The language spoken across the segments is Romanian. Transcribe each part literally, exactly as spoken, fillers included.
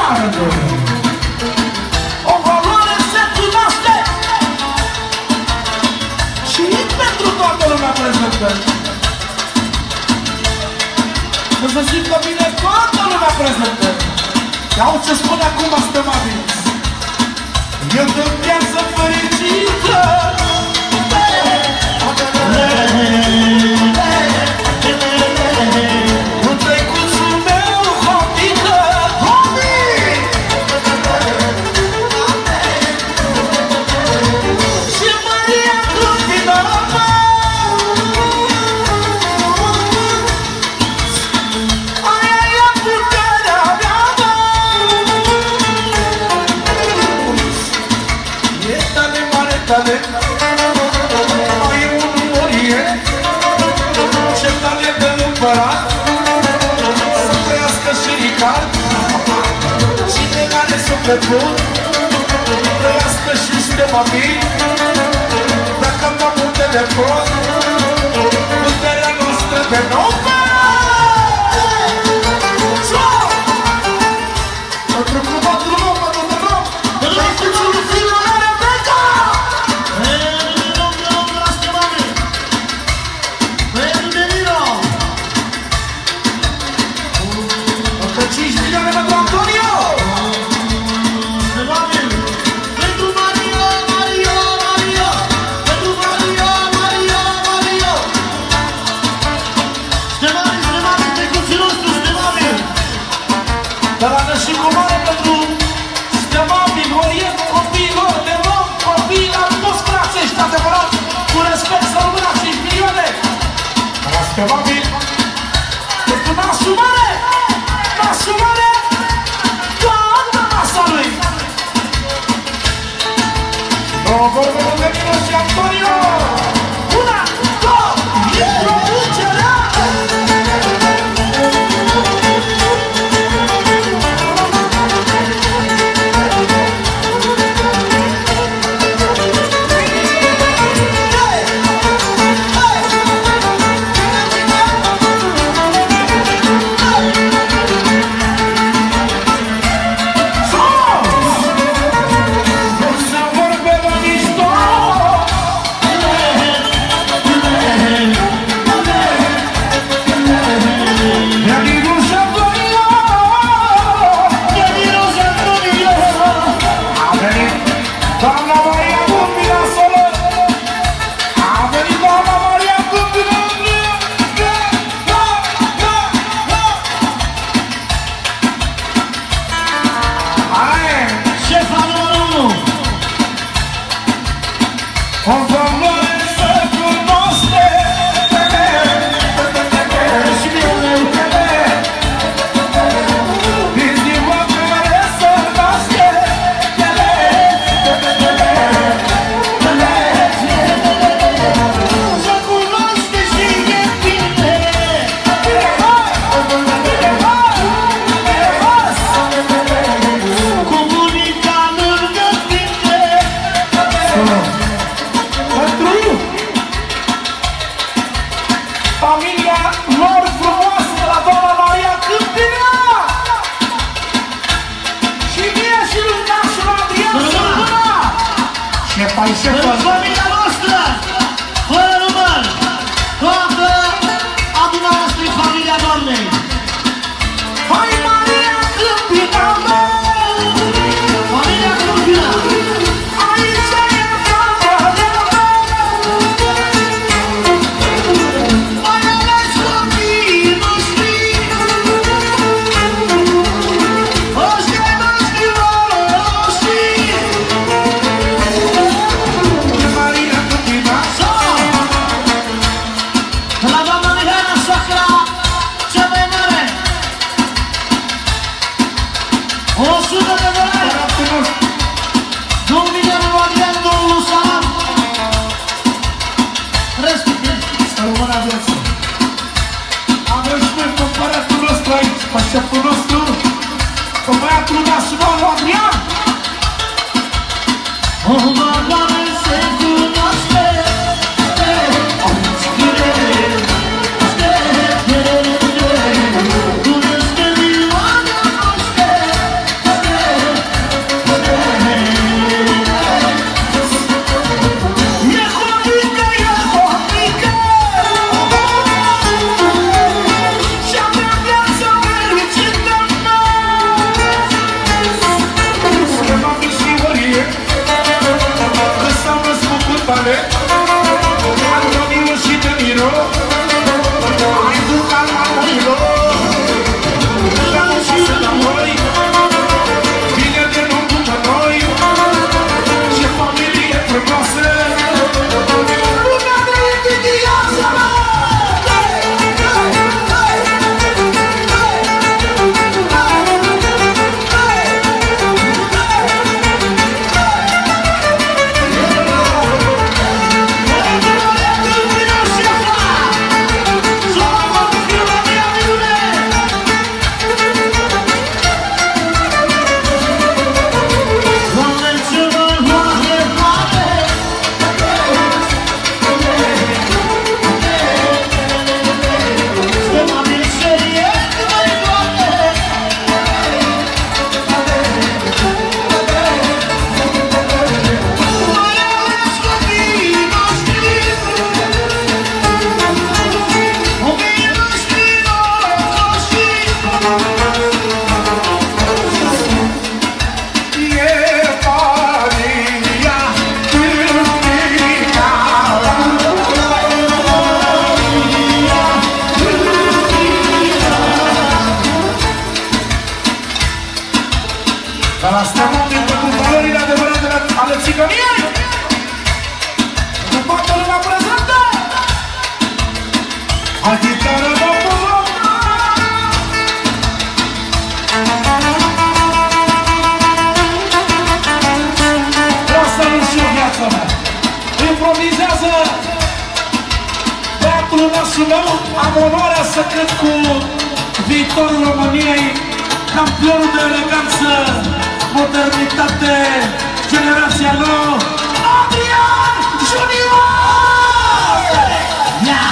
rândul. O valoare se cunoaște și pentru toată lumea prezentă. Să se simtă bine toată lumea prezentă. Iau ce spune acum astămabil. Eu dă viață fericită. Cu trecuțul meu hobită. Hobi! Și Maria Câmpină. Aia e puterea mea. E tale mare tale. Ai un morie. Ce tale de împărat. Să trăiască și Ricard. Cine are suflet bun. Trăiască și Stemabil. Dacă am dat un telefon. Puterea noastră de nou. Pentru că patru nou, patru nou. Pentru că cuțul filul are beca. cinci milioane pentru Antonio! Pentru Mario, Mario, Mario! Pentru Mario, Mario, Mario! Stemabil, Stemabil, trecuții nostru, Stemabil! Dar are și cu mare pentru Stemabil, orient, copiilor, de rom, copii la toți frațești, adevărat, cu respect să rămână cinci milioane! La Stemabil, pentru nasul mare! Nasul mare, toată masa lui! Două vorbele de Milo și Antonio! Una, două, introducerea! Familia noastră, fără număr, toată adunarea noastră e familia Doamnei. Hai Maria Câmpina, mă! Familia Câmpina! Aici e familia mea! Mai ales copiii noștri, ăștia noștri noștri. Șeful nostru, cu băiatul național Adrian. O valoare se cunoaște. urmează băiatul nostru meu. Am onoarea să cânt cu viitorul României, campionul de eleganță, modernitate, generația nouă, Adrian Junior! Yeah!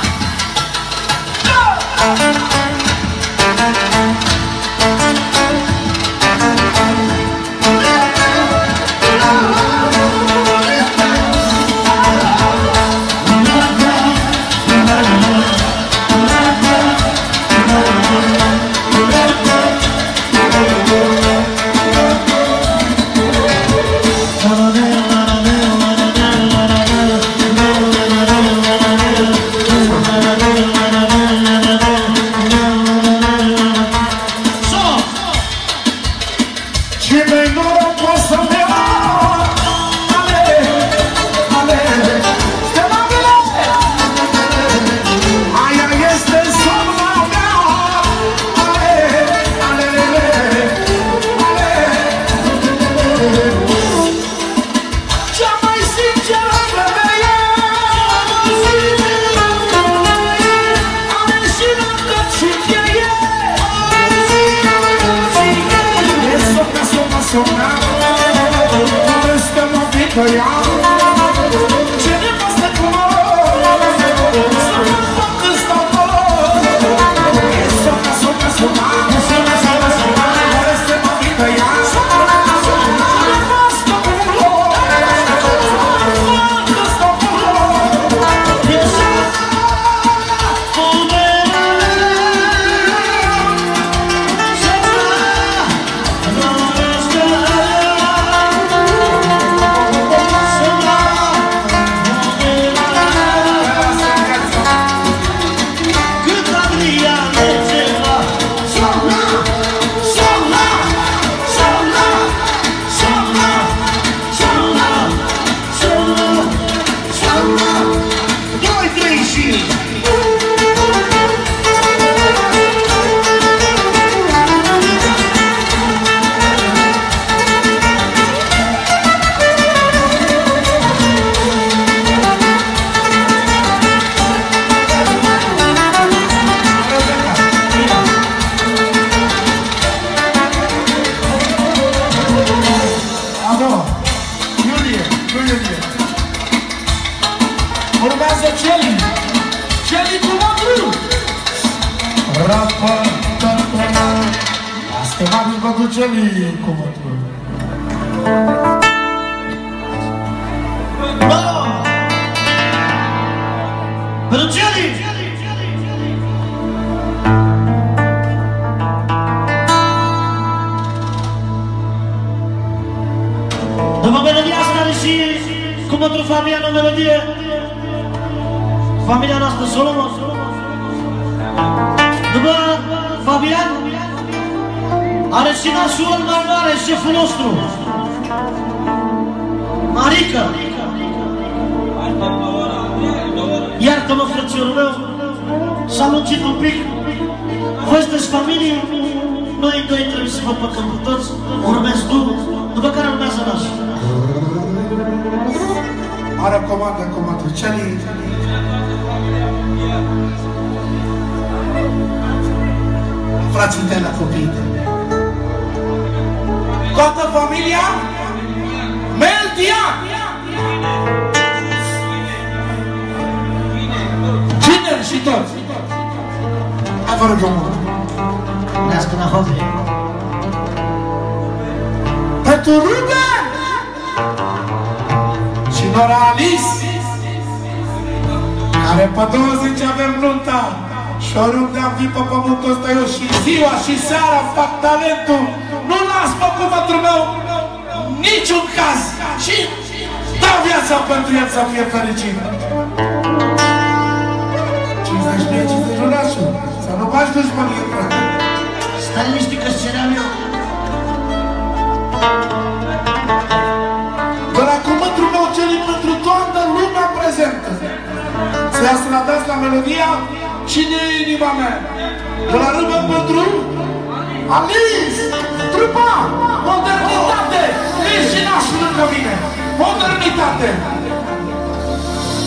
După melodia asta are și cu mătru Fabian o melodie. Familia noastră Solomon. După Fabian are și nașul mai mare, șeful nostru Marica. Iartă-mă, frățiorul meu, s-a lungit un pic. Voi sunteți familie, noi doi trebuie să vă păcăm cu toți. Urmezi tu, după care urmează nașul. Are comandă, comandă, Celi. Frații tăi la copiii tăi. Toată familia Meltia. Tineri și toți. Hai vă rugăm mult. Nească la hobby. Pentru Ruben și Nora Alice, care pe douăzeci avem nunta și oriunde am fi pe pământul ăsta, eu și ziua și seara fac talentul, nu las pe cuvântul meu niciun caz și dau viața pentru el să fie fericit. cincizeci mie, cincizeci ulașul, să nu faci dușmănie, frate. Stai liniștit că-ți ceream eu. De la cuvântul meu celi pentru toată lumea prezentă. Să-i astradați la melodia Cine e inima mea? De la Ruben pentru Alice, trupa, modernitate, vii și nașul lângă mine. Modernitate.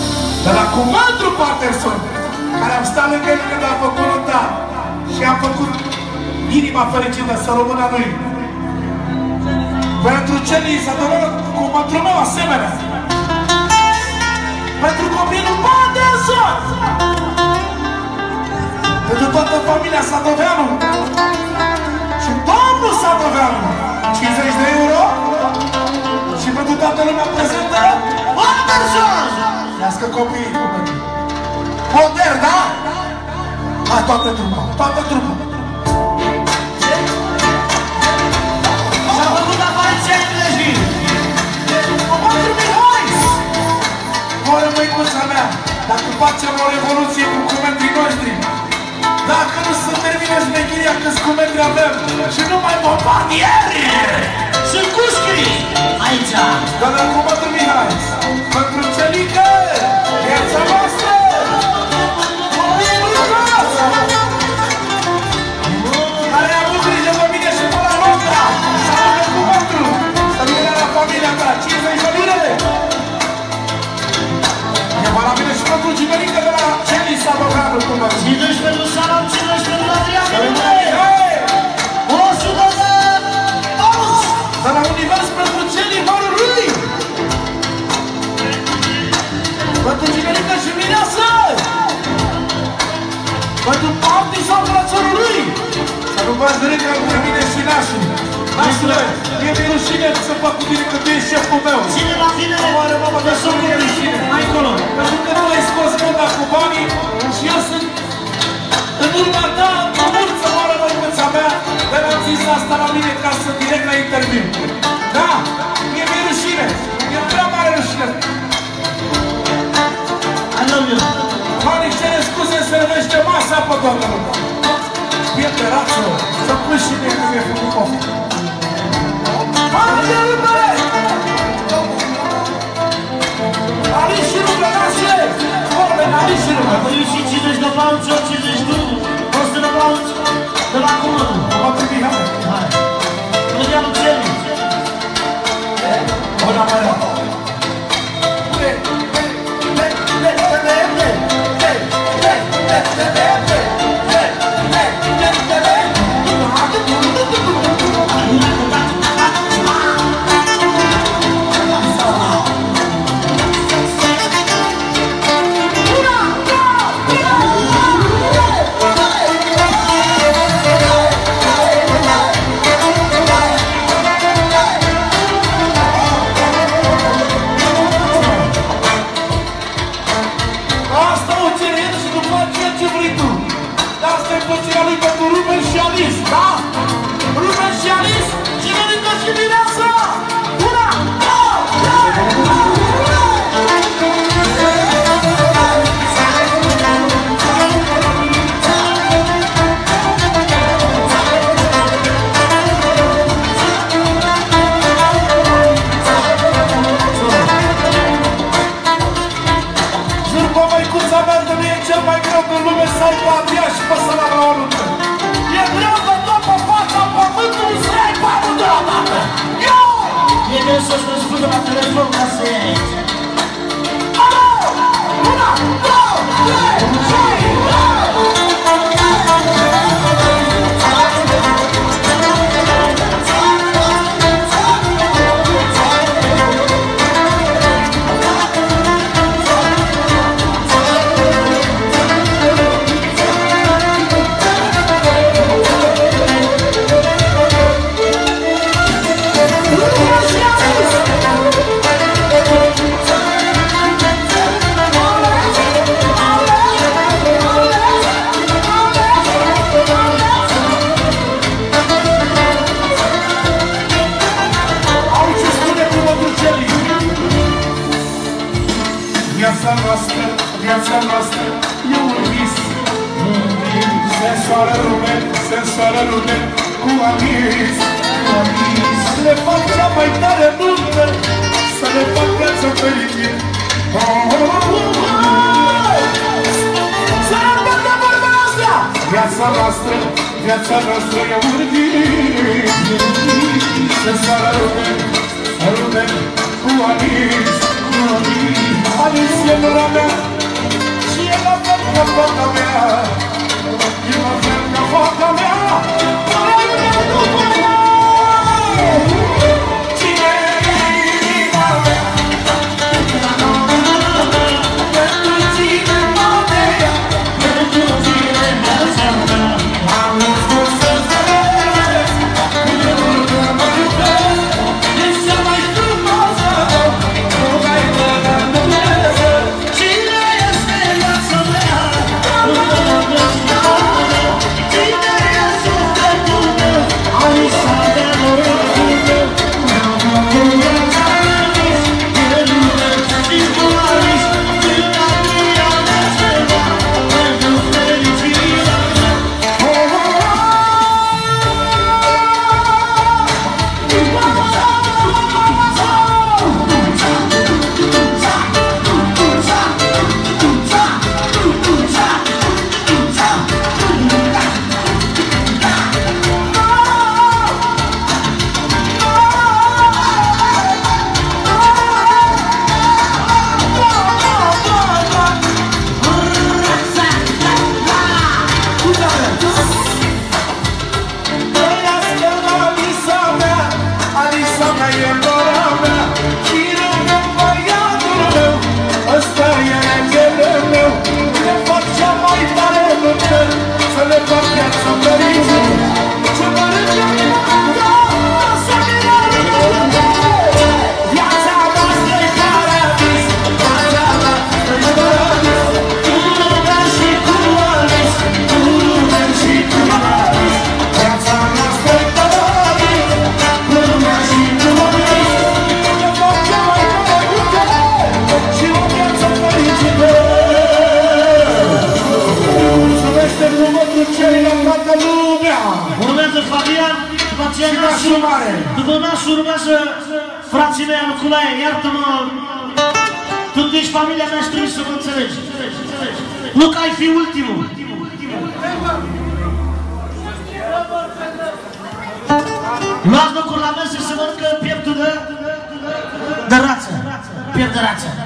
De la Comandru Patterson, care am stat lângă el când a făcut nota și a făcut inima fericită să rămână lui. Pentru celii s-a dorit Comandru meu asemenea. Pentru copilul Patterson. Pentru toată familia Sadoveanu. Și domnul Sadoveanu. cincizeci de euro. Și pentru toată lumea prezentă Patterson. Iască copiii cu mine. Poder, da? Hai, toată trupa, toată trupa. S-a făcut apariția englezii. Comandru Mihai! Moare măicuța mea, dacă facem o revoluție cu comandrii noștri, dacă nu se termină șmechiria câți comandri avem și nu mai bombardieri! Sunt cușcrii aici. Dar la Comandru Mihai, pentru Celică, viața noastră! Care a avut grijă de mine și până la Londra! Salut Comandru! Salut la familia ta! cincizeci de lire! E valabilă și pentru Gimerică de la Celi Sadoveanu, Comandru! cincizeci pentru Salam, cincizeci pentru Adrian. o sută de auzi. De la Univers pentru Celi Marului! Pentru Gimerică și Mireasă! Pentru partii sau frățărului! Să nu v-ați de râcă între mine și nașul! Nașule, e mi rușine să fac cu tine că tu ești șeful meu! Ține la tine, Oare mă, de să nu e rușine! mai încolo. Pentru că tu ai scos mâna cu banii și eu sunt în urma ta, mă mult să moară măicuța mea, dar am zis asta la mine ca să direct la interviu. Da, mie mi-e rușine, e prea mare rușine. I love you. Mani, cere scuze, servește masa pe toată lumea. Pierde rață, să pui și mie că mi-e făcut poftă. Mani, râmbele! Ali și râmbele, nașule! Vorbe, Ali și râmbele! Apoi și cincizeci de paunci, eu cincizeci de o sută de paunci de la Comandru. Comandru Mihai. Hai. Lucianu Celi. Bună, mărea! Să-ți răspundă la telefon ca să iei aici. Alo! Una, două, trei, trei! Viața noastră, viața noastră e un vis. Se însoară lume, se însoară lume cu amis. Le fac cea mai tare nuntă, să le fac viața fericit. Să răbdă vorbele astea! Viața noastră, viața noastră e un vis. Se însoară lume, lume cu amis. Alice e nora mea, foca mea, e la fel ca foca mea. Cine e inima mea? Pentru tine mă dea, pentru tine viața mea. Am spus să-ți doresc, uneori că mă iubesc. Ești cea mai frumoasă, rugai-mă la Dumnezeu. Cine este viața mea? Cine e sufletul meu? Alisa de norocul meu. Cu viața mea vis, e lume și cu avis. Cine mi-a ceva pentru fericirea mea. Oh, oh, Urmează Fabian, după aceea nașul, după nașul urmează frații mei Anuculaie, iartă-mă, tu ești familia mea și trebuie să mă înțelegi. Nu că ai fi ultimul. Luați locuri la mese să văd că pieptul de, de rață, piept de rață.